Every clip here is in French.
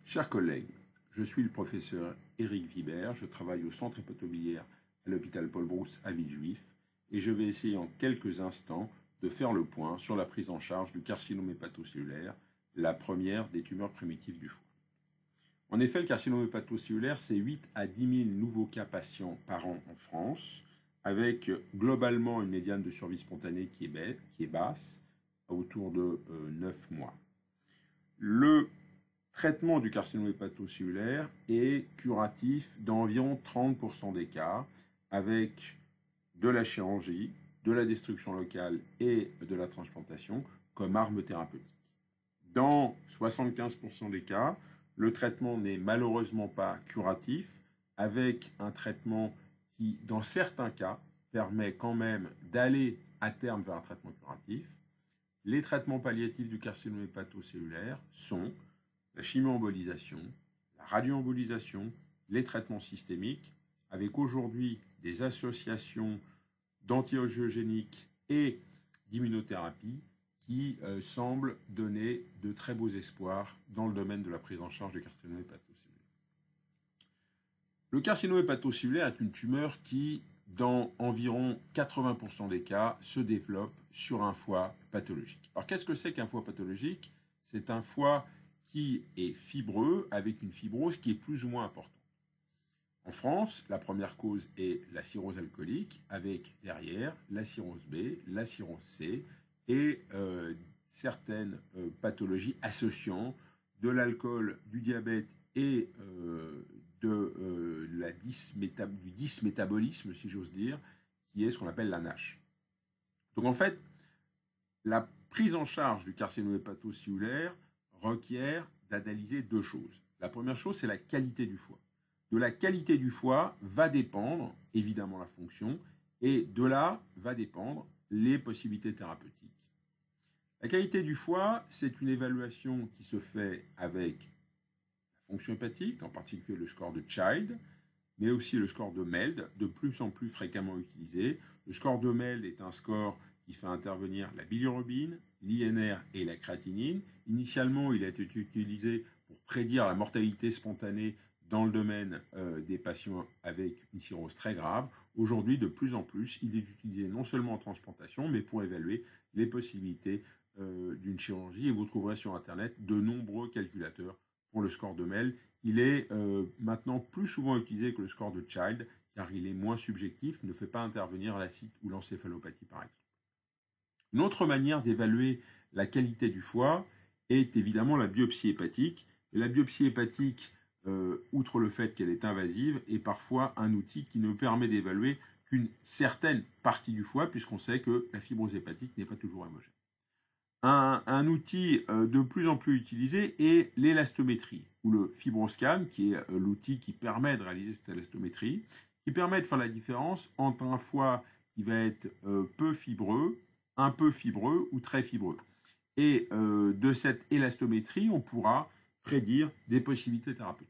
Chers collègues, je suis le professeur Éric Vibert, je travaille au centre hépatobiliaire à l'hôpital Paul-Brousse à Villejuif et je vais essayer en quelques instants de faire le point sur la prise en charge du carcinome hépatocellulaire, la première des tumeurs primitives du foie. En effet, le carcinome hépatocellulaire, c'est 8 à 10 000 nouveaux cas patients par an en France, avec globalement une médiane de survie spontanée qui est basse, autour de 9 mois. Le traitement du carcinome hépatocellulaire est curatif dans environ 30% des cas, avec de la chirurgie, de la destruction locale et de la transplantation comme arme thérapeutique. Dans 75% des cas, le traitement n'est malheureusement pas curatif, avec un traitement qui, dans certains cas, permet quand même d'aller à terme vers un traitement curatif. Les traitements palliatifs du carcinome hépatocellulaire sont la chimioembolisation, la radioembolisation, les traitements systémiques, avec aujourd'hui des associations d'anti-angiogéniques et d'immunothérapie qui semblent donner de très beaux espoirs dans le domaine de la prise en charge du carcinome hépatocellulaire. Le carcinome hépatocellulaire est une tumeur qui, dans environ 80% des cas, se développe sur un foie pathologique. Alors qu'est-ce que c'est qu'un foie pathologique? C'est un foie qui est fibreux, avec une fibrose qui est plus ou moins importante. En France, la première cause est la cirrhose alcoolique, avec derrière la cirrhose B, la cirrhose C et certaines pathologies associant de l'alcool, du diabète et du dysmétabolisme, si j'ose dire, qui est ce qu'on appelle la NASH. Donc en fait, la prise en charge du carcinome hépatocellulaire requiert d'analyser deux choses. La première chose, c'est la qualité du foie. De la qualité du foie va dépendre, évidemment, la fonction, et de là va dépendre les possibilités thérapeutiques. La qualité du foie, c'est une évaluation qui se fait avec la fonction hépatique, en particulier le score de Child, mais aussi le score de MELD, de plus en plus fréquemment utilisé. Le score de MELD est un score qui fait intervenir la bilirubine, l'INR et la créatinine. Initialement, il a été utilisé pour prédire la mortalité spontanée dans le domaine des patients avec une cirrhose très grave. Aujourd'hui, de plus en plus, il est utilisé non seulement en transplantation, mais pour évaluer les possibilités d'une chirurgie. Et vous trouverez sur Internet de nombreux calculateurs pour le score de MELD. Il est maintenant plus souvent utilisé que le score de Child, car il est moins subjectif, ne fait pas intervenir l'acide ou l'encéphalopathie, par exemple. Une autre manière d'évaluer la qualité du foie est évidemment la biopsie hépatique. Et la biopsie hépatique, outre le fait qu'elle est invasive, est parfois un outil qui ne permet d'évaluer qu'une certaine partie du foie, puisqu'on sait que la fibrose hépatique n'est pas toujours homogène. Un outil de plus en plus utilisé est l'élastométrie, ou le FibroScan, qui est l'outil qui permet de réaliser cette élastométrie, qui permet de faire la différence entre un foie qui va être peu fibreux, un peu fibreux ou très fibreux. Et de cette élastométrie, on pourra prédire des possibilités thérapeutiques.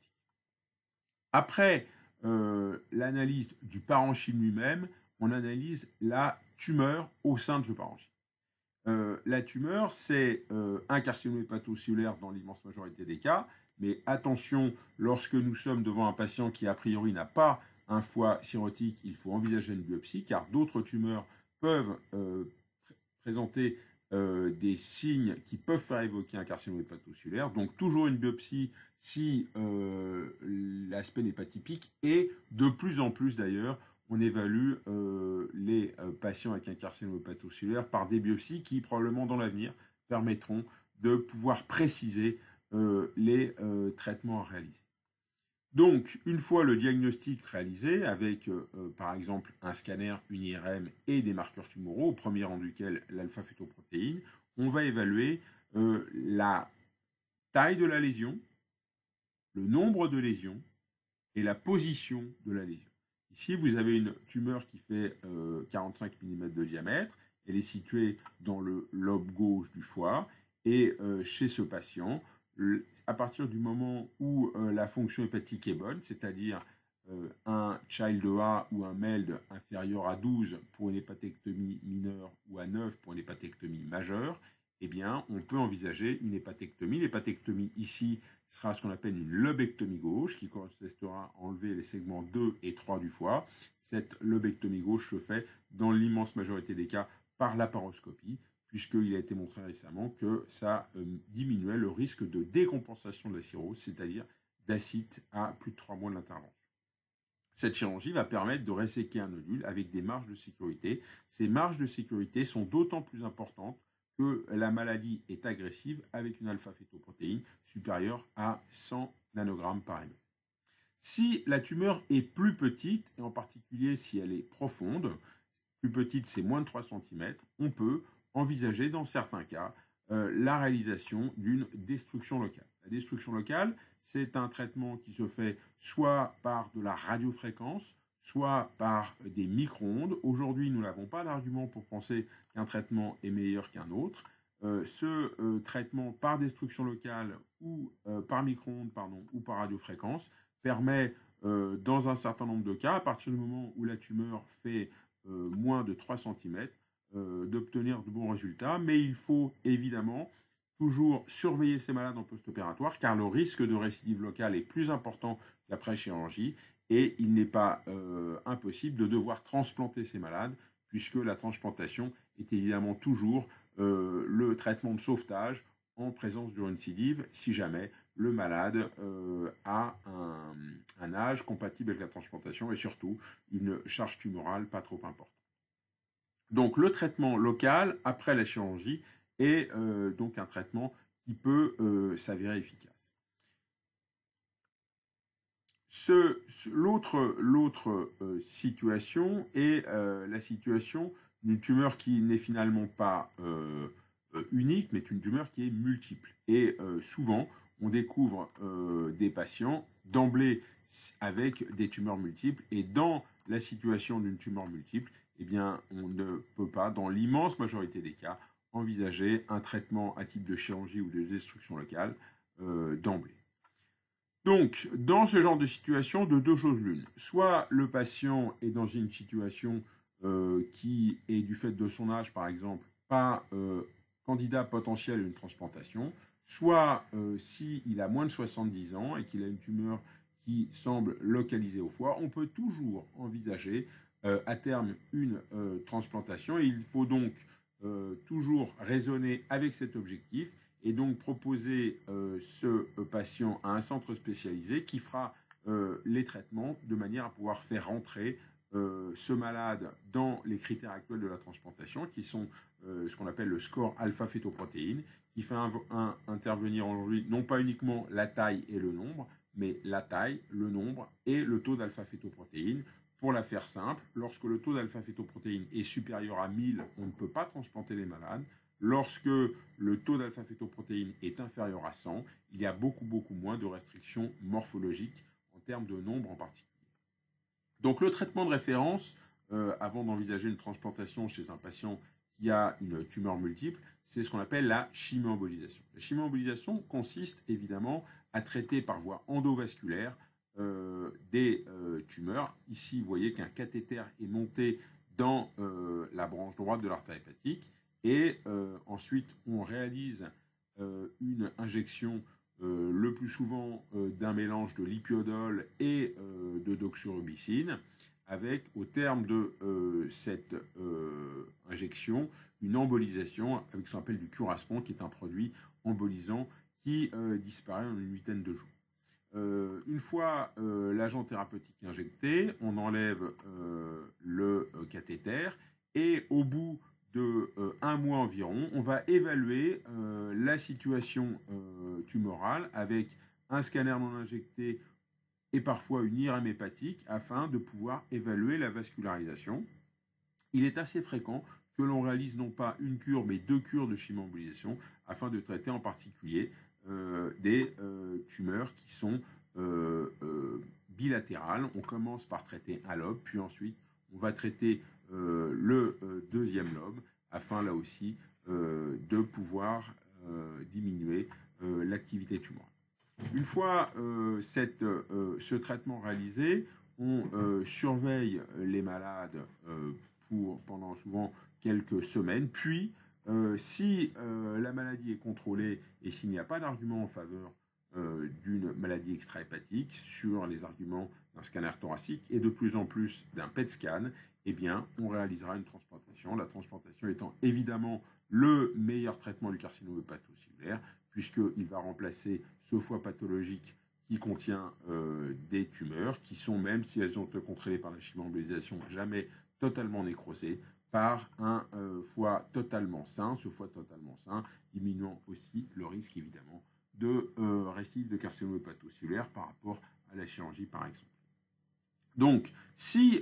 Après l'analyse du parenchyme lui-même, on analyse la tumeur au sein de ce parenchyme. La tumeur, c'est un carcinome hépatocellulaire dans l'immense majorité des cas, mais attention, lorsque nous sommes devant un patient qui a priori n'a pas un foie cirrhotique, il faut envisager une biopsie, car d'autres tumeurs peuvent présenter des signes qui peuvent faire évoquer un carcinome hépatocellulaire. Donc toujours une biopsie si l'aspect n'est pas typique, et de plus en plus d'ailleurs, on évalue les patients avec un carcinome hépatocellulaire par des biopsies qui, probablement dans l'avenir, permettront de pouvoir préciser les traitements à réaliser. Donc, une fois le diagnostic réalisé, avec par exemple un scanner, une IRM et des marqueurs tumoraux, au premier rang duquel l'alpha-fétoprotéine, on va évaluer la taille de la lésion, le nombre de lésions et la position de la lésion. Ici, vous avez une tumeur qui fait 45 mm de diamètre. Elle est située dans le lobe gauche du foie. Et chez ce patient, à partir du moment où la fonction hépatique est bonne, c'est-à-dire un Child-A ou un MELD inférieur à 12 pour une hépatectomie mineure ou à 9 pour une hépatectomie majeure, eh bien, on peut envisager une hépatectomie. L'hépatectomie, ici, sera ce qu'on appelle une lobectomie gauche, qui consistera à enlever les segments 2 et 3 du foie. Cette lobectomie gauche se fait, dans l'immense majorité des cas, par laparoscopie, puisqu'il a été montré récemment que ça diminuait le risque de décompensation de la cirrhose, c'est-à-dire d'acide à plus de 3 mois de l'intervention. Cette chirurgie va permettre de resséquer un nodule avec des marges de sécurité. Ces marges de sécurité sont d'autant plus importantes que la maladie est agressive avec une alpha-fétoprotéine supérieure à 100 nanogrammes par ml. Si la tumeur est plus petite, et en particulier si elle est profonde, plus petite c'est moins de 3 cm, on peut envisager dans certains cas la réalisation d'une destruction locale. La destruction locale, c'est un traitement qui se fait soit par de la radiofréquence, soit par des micro-ondes. Aujourd'hui, nous n'avons pas d'argument pour penser qu'un traitement est meilleur qu'un autre. Ce traitement par destruction locale ou par micro-ondes, ou par radiofréquence permet, dans un certain nombre de cas, à partir du moment où la tumeur fait moins de 3 cm, d'obtenir de bons résultats. Mais il faut évidemment toujours surveiller ces malades en post-opératoire, car le risque de récidive locale est plus important qu'après chirurgie, et il n'est pas impossible de devoir transplanter ces malades, puisque la transplantation est évidemment toujours le traitement de sauvetage en présence d'une récidive, si jamais le malade a un âge compatible avec la transplantation et surtout une charge tumorale pas trop importante. Donc le traitement local après la chirurgie est donc un traitement qui peut s'avérer efficace. L'autre situation est la situation d'une tumeur qui n'est finalement pas unique, mais une tumeur qui est multiple. Et souvent, on découvre des patients d'emblée avec des tumeurs multiples, et dans la situation d'une tumeur multiple, eh bien, on ne peut pas, dans l'immense majorité des cas, envisager un traitement à type de chirurgie ou de destruction locale d'emblée. Donc, dans ce genre de situation, de deux choses l'une. Soit le patient est dans une situation qui est, du fait de son âge, par exemple, pas candidat potentiel à une transplantation, soit s'il a moins de 70 ans et qu'il a une tumeur qui semble localisée au foie, on peut toujours envisager à terme une transplantation. Et il faut donc toujours raisonner avec cet objectif et donc proposer ce patient à un centre spécialisé qui fera les traitements de manière à pouvoir faire rentrer ce malade dans les critères actuels de la transplantation, qui sont ce qu'on appelle le score alpha-fétoprotéine, qui fait intervenir aujourd'hui non pas uniquement la taille et le nombre, mais la taille, le nombre et le taux d'alpha-fétoprotéine. Pour la faire simple, lorsque le taux d'alpha-fétoprotéine est supérieur à 1000, on ne peut pas transplanter les malades. Lorsque le taux d'alpha-fétoprotéine est inférieur à 100, il y a beaucoup moins de restrictions morphologiques en termes de nombre en particulier. Donc le traitement de référence, avant d'envisager une transplantation chez un patient qui a une tumeur multiple, c'est ce qu'on appelle la chimioembolisation. La chimioembolisation consiste évidemment à traiter par voie endovasculaire des tumeurs. Ici, vous voyez qu'un cathéter est monté dans la branche droite de l'artère hépatique, et ensuite on réalise une injection le plus souvent d'un mélange de lipiodol et de doxorubicine, avec au terme de cette injection une embolisation avec ce qu'on appelle du curaspan, qui est un produit embolisant qui disparaît en une huitaine de jours. Une fois l'agent thérapeutique injecté, on enlève le cathéter, et au bout de un mois environ, on va évaluer la situation tumorale avec un scanner non injecté et parfois une IRM hépatique afin de pouvoir évaluer la vascularisation. Il est assez fréquent que l'on réalise non pas une cure, mais 2 cures de chimioembolisation afin de traiter en particulier des tumeurs qui sont bilatérales. On commence par traiter un lobe, puis ensuite on va traiter le deuxième lobe afin là aussi de pouvoir diminuer l'activité tumorale. Une fois ce traitement réalisé, on surveille les malades pendant souvent quelques semaines, puis si la maladie est contrôlée et s'il n'y a pas d'argument en faveur d'une maladie extrahépatique, sur les arguments d'un scanner thoracique et de plus en plus d'un PET scan, eh bien, on réalisera une transplantation. La transplantation étant évidemment le meilleur traitement du carcinome hépatocellulaire, puisqu'il va remplacer ce foie pathologique qui contient des tumeurs qui sont, même si elles ont été contrôlées par la chimio-embolisation, jamais totalement nécrosées, par un foie totalement sain, ce foie totalement sain diminuant aussi le risque évidemment de récidive de carcinome hépatocellulaire par rapport à la chirurgie par exemple. Donc, si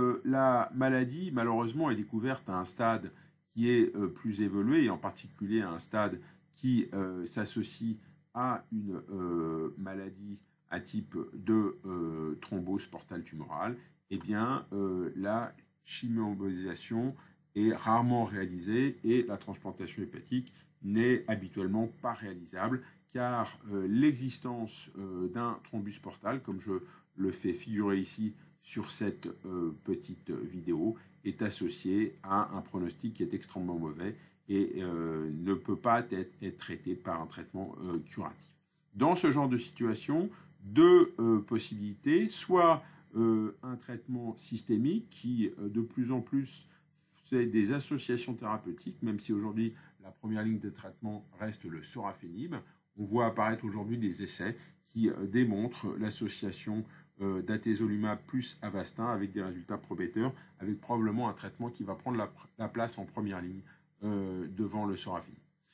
la maladie malheureusement est découverte à un stade qui est plus évolué, et en particulier à un stade qui s'associe à une maladie à type de thrombose portale tumorale, eh bien la chimio-embolisation est rarement réalisée et la transplantation hépatique n'est habituellement pas réalisable car l'existence d'un thrombus portal, comme je le fais figurer ici sur cette petite vidéo, est associée à un pronostic qui est extrêmement mauvais et ne peut pas être traité par un traitement curatif. Dans ce genre de situation, deux possibilités, soit un traitement systémique qui de plus en plus fait des associations thérapeutiques, même si aujourd'hui la première ligne de traitement reste le sorafenib. On voit apparaître aujourd'hui des essais qui démontrent l'association d'atezolumab plus Avastin avec des résultats prometteurs, avec probablement un traitement qui va prendre la place en première ligne devant le sorafenib.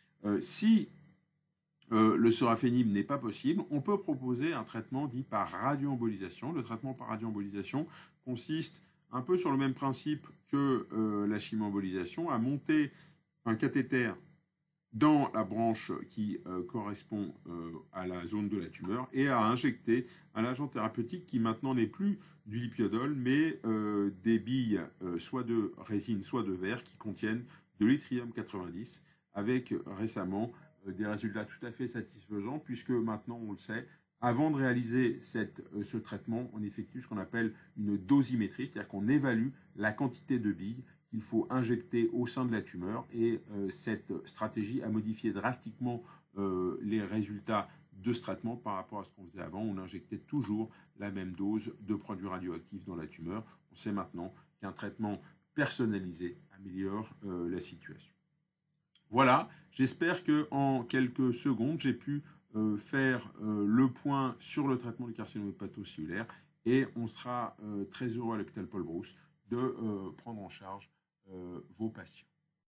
Si le sorafenib n'est pas possible, on peut proposer un traitement dit par radioembolisation. Le traitement par radioembolisation consiste un peu sur le même principe que la chimioembolisation, à monter un cathéter dans la branche qui correspond à la zone de la tumeur et à injecter un agent thérapeutique qui maintenant n'est plus du lipiodol, mais des billes soit de résine, soit de verre qui contiennent de l'yttrium 90, avec récemment des résultats tout à fait satisfaisants, puisque maintenant, on le sait, avant de réaliser ce traitement, on effectue ce qu'on appelle une dosimétrie, c'est-à-dire qu'on évalue la quantité de billes qu'il faut injecter au sein de la tumeur, et cette stratégie a modifié drastiquement les résultats de ce traitement par rapport à ce qu'on faisait avant. On injectait toujours la même dose de produits radioactifs dans la tumeur. On sait maintenant qu'un traitement personnalisé améliore la situation. Voilà, j'espère qu'en quelques secondes, j'ai pu faire le point sur le traitement du carcinome hépatocellulaire, et on sera très heureux à l'hôpital Paul Brousse de prendre en charge vos patients.